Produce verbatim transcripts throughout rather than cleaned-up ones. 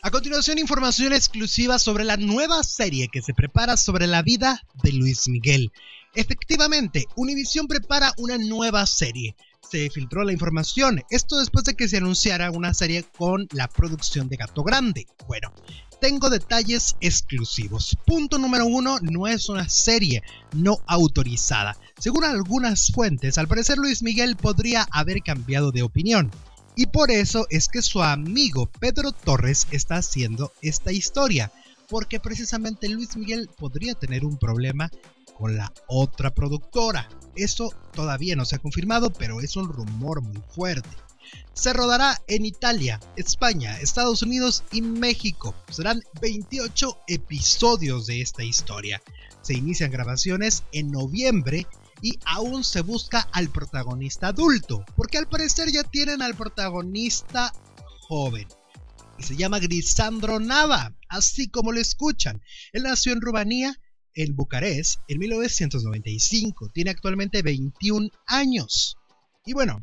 A continuación, información exclusiva sobre la nueva serie que se prepara sobre la vida de Luis Miguel. Efectivamente, Univision prepara una nueva serie. Se filtró la información, esto después de que se anunciara una serie con la producción de Gato Grande. Bueno, tengo detalles exclusivos. Punto número uno, no es una serie no autorizada. Según algunas fuentes, al parecer Luis Miguel podría haber cambiado de opinión. Y por eso es que su amigo Pedro Torres está haciendo esta historia. Porque precisamente Luis Miguel podría tener un problema con la otra productora. Eso todavía no se ha confirmado, pero es un rumor muy fuerte. Se rodará en Italia, España, Estados Unidos y México. Serán veintiocho episodios de esta historia. Se inician grabaciones en noviembre y aún se busca al protagonista adulto, porque al parecer ya tienen al protagonista joven. Y se llama Grisandro Nava, así como lo escuchan. Él nació en Rumanía, en Bucarest, en mil novecientos noventa y cinco. Tiene actualmente veintiún años. Y bueno,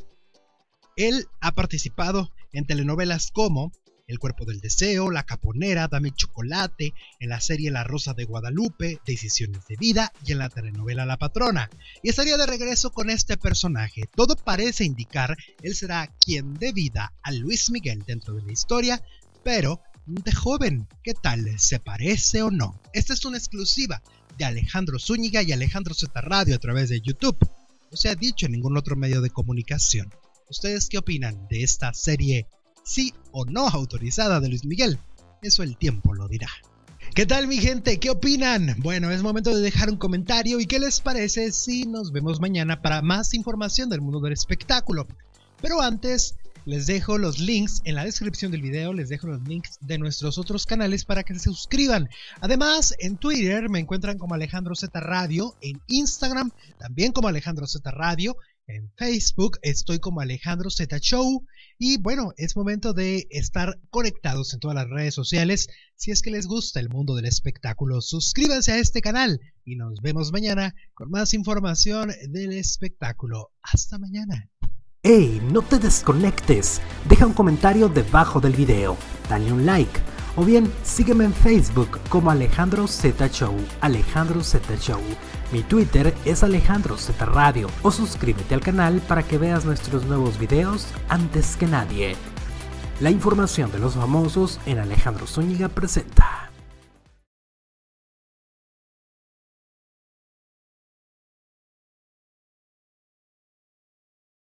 él ha participado en telenovelas como El Cuerpo del Deseo, La Caponera, Dame Chocolate, en la serie La Rosa de Guadalupe, Decisiones de Vida y en la telenovela La Patrona. Y estaría de regreso con este personaje. Todo parece indicar él será quien dé vida a Luis Miguel dentro de la historia, pero de joven. ¿Qué tal? ¿Se parece o no? Esta es una exclusiva de Alejandro Zúñiga y Alejandro Z Radio a través de YouTube. No se ha dicho en ningún otro medio de comunicación. ¿Ustedes qué opinan de esta serie sí o no autorizada de Luis Miguel? Eso el tiempo lo dirá. ¿Qué tal, mi gente? ¿Qué opinan? Bueno, es momento de dejar un comentario. ¿Y qué les parece si nos vemos mañana para más información del mundo del espectáculo? Pero antes, les dejo los links en la descripción del video, les dejo los links de nuestros otros canales para que se suscriban. Además, en Twitter me encuentran como Alejandro Z Radio, en Instagram también como Alejandro Z Radio, en Facebook estoy como Alejandro Z Show. Y bueno, es momento de estar conectados en todas las redes sociales. Si es que les gusta el mundo del espectáculo, suscríbanse a este canal y nos vemos mañana con más información del espectáculo. Hasta mañana. ¡Hey! No te desconectes, deja un comentario debajo del video, dale un like, o bien sígueme en Facebook como Alejandro Z Show, Alejandro Z Show. Mi Twitter es Alejandro Z Radio, o suscríbete al canal para que veas nuestros nuevos videos antes que nadie. La información de los famosos en Alejandro Zúñiga presenta.